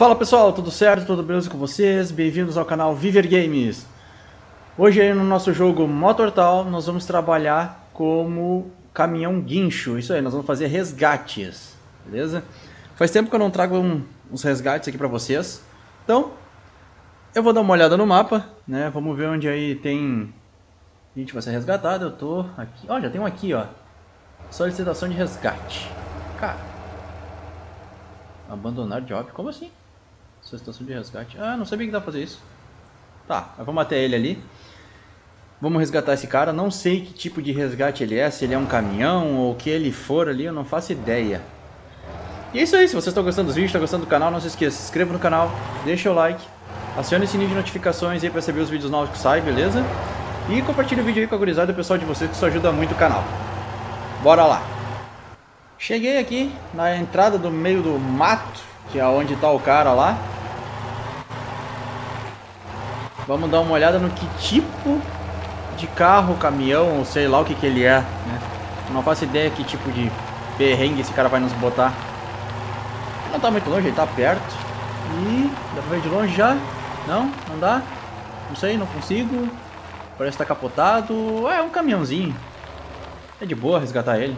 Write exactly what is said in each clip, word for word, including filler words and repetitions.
Fala pessoal, tudo certo? Tudo beleza com vocês? Bem-vindos ao canal Viver Games. Hoje aí no nosso jogo Motortal nós vamos trabalhar como caminhão guincho. Isso aí, nós vamos fazer resgates, beleza? Faz tempo que eu não trago um, uns resgates aqui pra vocês. Então, eu vou dar uma olhada no mapa, né? Vamos ver onde aí tem gente vai ser resgatado. Eu tô aqui, ó, já tem um aqui, ó. Solicitação de resgate. Cara, abandonar job, como assim? Solicitação de resgate. Ah, não sabia que dá pra fazer isso. Tá, mas vamos até ele ali. Vamos resgatar esse cara. Não sei que tipo de resgate ele é. Se ele é um caminhão ou o que ele for ali. Eu não faço ideia. E é isso aí. Se vocês estão gostando dos vídeos, estão gostando do canal, não se esqueça. Se inscreva no canal. Deixa o like. Acione o sininho de notificações aí pra receber os vídeos novos que saem, beleza? E compartilhe o vídeo aí com a gurizada e o pessoal de vocês, que isso ajuda muito o canal. Bora lá. Cheguei aqui na entrada do meio do mato, que é onde tá o cara lá. Vamos dar uma olhada no que tipo de carro, caminhão, ou sei lá o que que ele é, né? Não faço ideia que tipo de perrengue esse cara vai nos botar. Não tá muito longe, ele tá perto. E dá pra ver de longe já? Não? Não dá? Não sei, não consigo. Parece que tá capotado. É um caminhãozinho. É de boa resgatar ele.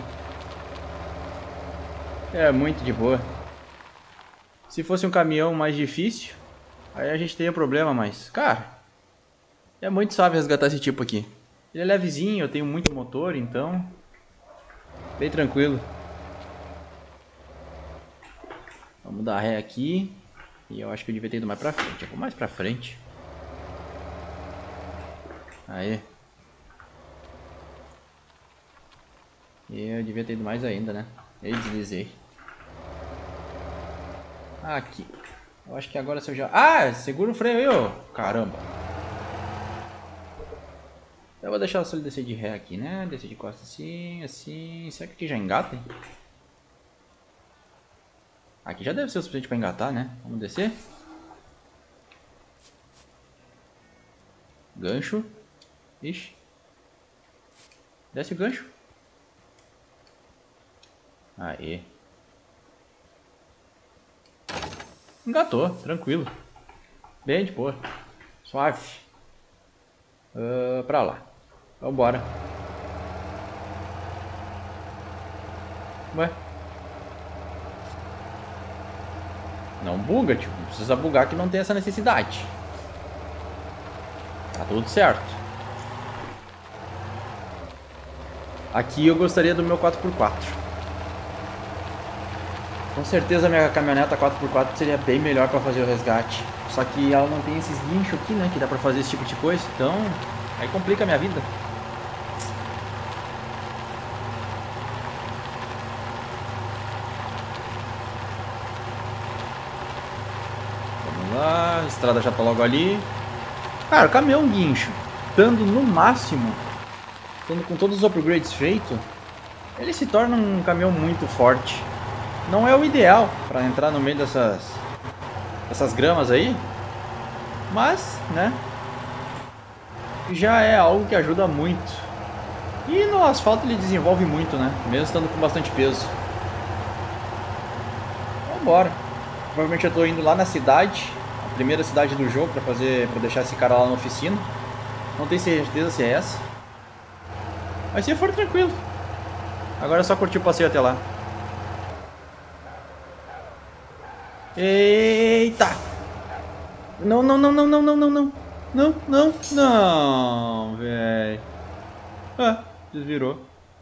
É muito de boa. Se fosse um caminhão mais difícil, aí a gente teria problema, mas, cara, é muito suave resgatar esse tipo aqui. Ele é levezinho, eu tenho muito motor, então bem tranquilo. Vamos dar ré aqui. E eu acho que eu devia ter ido mais pra frente. Eu vou mais pra frente. Aí. E eu devia ter ido mais ainda, né? Eu deslizei. Aqui. Eu acho que agora se eu já... Ah, segura o freio aí, ô. Caramba. Eu vou deixar só ele descer de ré aqui, né? Descer de costas assim, assim. Será que aqui já engata, hein? Aqui já deve ser o suficiente para engatar, né? Vamos descer. Gancho. Ixi. Desce o gancho. Aê. Engatou, tranquilo. Bem de boa. Suave. Uh, pra lá. Vambora. Ué. Não buga, tipo. Não precisa bugar que não tem essa necessidade. Tá tudo certo. Aqui eu gostaria do meu quatro por quatro. Com certeza a minha caminhoneta quatro por quatro seria bem melhor para fazer o resgate. Só que ela não tem esses guinchos aqui, né? Que dá pra fazer esse tipo de coisa. Então, aí complica a minha vida. Vamos lá, a estrada já tá logo ali. Cara, o caminhão guincho, estando no máximo, estando com todos os upgrades feitos, ele se torna um caminhão muito forte. Não é o ideal para entrar no meio dessas dessas gramas aí, mas, né, já é algo que ajuda muito. E no asfalto ele desenvolve muito, né, mesmo estando com bastante peso. Vambora. Provavelmente eu tô indo lá na cidade, a primeira cidade do jogo, para fazer, para deixar esse cara lá na oficina. Não tenho certeza se é essa. Mas se for, tranquilo. Agora é só curtir o passeio até lá. Eita! Não, não, não, não, não, não, não, não. Não, não, não, velho. Ah, desvirou.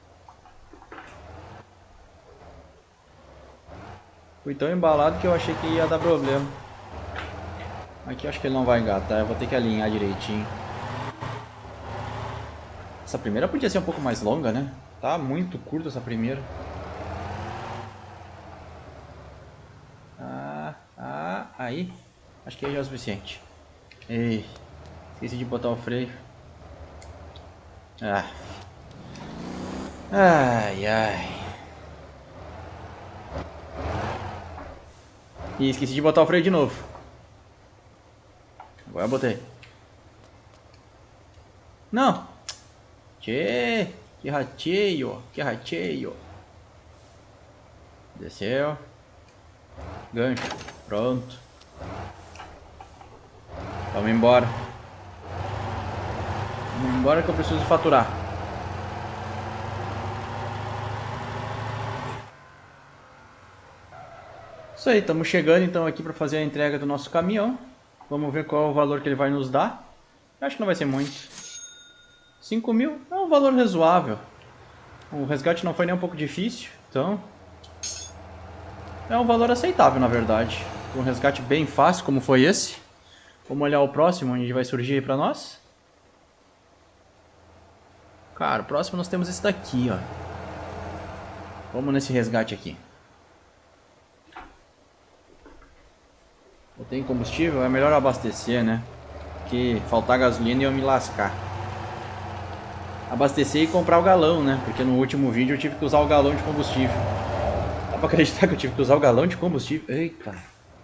Fui tão embalado que eu achei que ia dar problema. Aqui eu acho que ele não vai engatar, eu vou ter que alinhar direitinho. Essa primeira podia ser um pouco mais longa, né? Tá muito curta essa primeira. Ah, ah, aí. Acho que aí já é o suficiente. Ei, esqueci de botar o freio. Ah. Ai, ai. E esqueci de botar o freio de novo. Agora eu botei. Não. Tchê, que rateio, que rateio. Desceu. Gancho. Pronto. Vamos embora. Vamos embora que eu preciso faturar. Isso aí, estamos chegando então aqui para fazer a entrega do nosso caminhão. Vamos ver qual é o valor que ele vai nos dar. Acho que não vai ser muito. cinco mil é um valor razoável. O resgate não foi nem um pouco difícil, então é um valor aceitável na verdade. Um resgate bem fácil como foi esse. Vamos olhar o próximo, onde vai surgir aí para nós. Cara, o próximo nós temos esse daqui, ó. Vamos nesse resgate aqui. Eu tenho combustível, é melhor abastecer, né? Porque faltar gasolina e eu me lascar. Abastecer e comprar o galão, né? Porque no último vídeo eu tive que usar o galão de combustível. Dá pra acreditar que eu tive que usar o galão de combustível? Eita.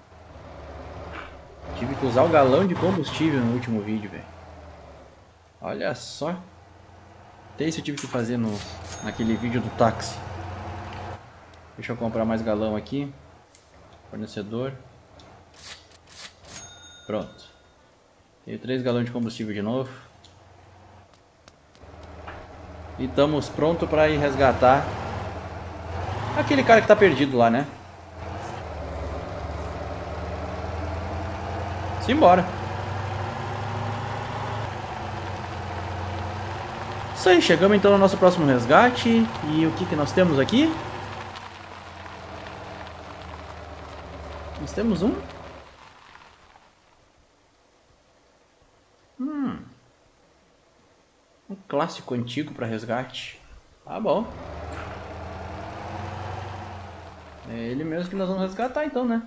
Tive que usar o galão de combustível no último vídeo, velho. Olha só. Até isso eu tive que fazer no, naquele vídeo do táxi. Deixa eu comprar mais galão aqui. Fornecedor. Pronto. Tenho três galões de combustível de novo. E estamos prontos para ir resgatar aquele cara que está perdido lá, né? Simbora. Isso aí, chegamos então no nosso próximo resgate. E o que que nós temos aqui? Nós temos um... Hum... Um clássico antigo para resgate. Tá bom. É ele mesmo que nós vamos resgatar então, né?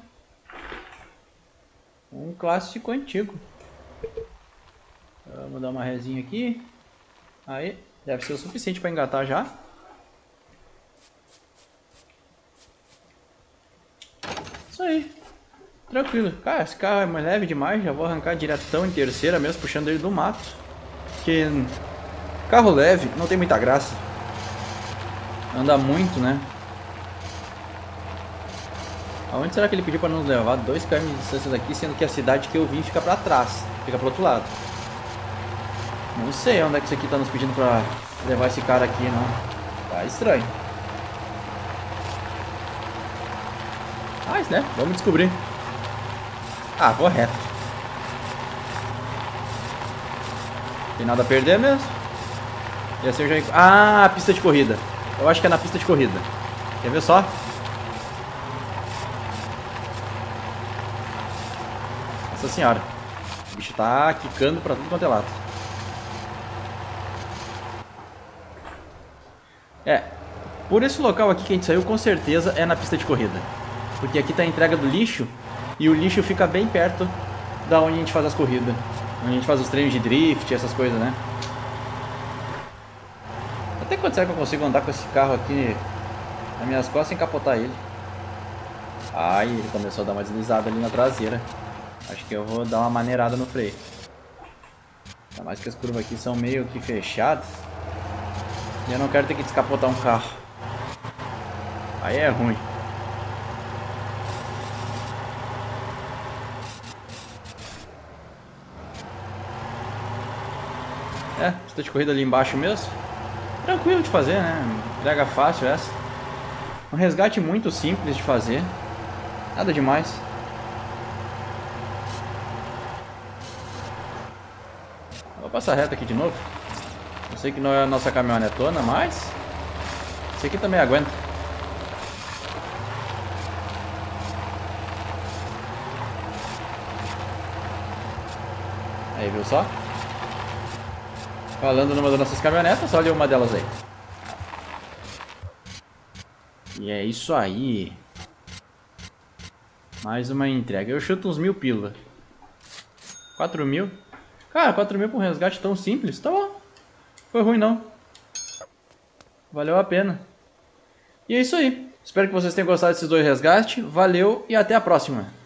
Um clássico antigo. Vamos dar uma resinha aqui. Aí, deve ser o suficiente para engatar já. Isso aí. Tranquilo. Cara, esse carro é mais leve demais. Já vou arrancar diretão em terceira mesmo, puxando ele do mato. Porque carro leve não tem muita graça. Anda muito, né? Aonde será que ele pediu para nos levar dois quilômetros de distância daqui, sendo que a cidade que eu vim fica para trás, fica pro outro lado? Não sei onde é que isso aqui tá nos pedindo para levar esse cara aqui, não. Tá estranho. Mas, né? Vamos descobrir. Ah, vou reto. Tem nada a perder mesmo. E assim eu já... Ah, pista de corrida. Eu acho que é na pista de corrida. Quer ver só? Nossa senhora. O bicho tá quicando pra tudo quanto é lado. É. Por esse local aqui que a gente saiu, com certeza é na pista de corrida. Porque aqui tá a entrega do lixo. E o lixo fica bem perto da onde a gente faz as corridas. Onde a gente faz os treinos de drift, essas coisas, né? Até quando será que eu consigo andar com esse carro aqui nas minhas costas sem capotar ele? Ai, ele começou a dar uma deslizada ali na traseira. Acho que eu vou dar uma maneirada no freio. Ainda mais que as curvas aqui são meio que fechadas. E eu não quero ter que descapotar um carro. Aí é ruim. É, pista de corrida ali embaixo mesmo. Tranquilo de fazer, né? Entrega fácil essa. Um resgate muito simples de fazer. Nada demais. Vou passar reto aqui de novo. Eu sei que não é a nossa caminhonetona, mas esse aqui também aguenta. Aí, viu só? Falando numa das nossas caminhonetas, olha uma delas aí. E é isso aí. Mais uma entrega. Eu chuto uns mil pila. quatro mil. Cara, quatro mil pra um resgate tão simples. Tá bom. Foi ruim não. Valeu a pena. E é isso aí. Espero que vocês tenham gostado desses dois resgates. Valeu e até a próxima.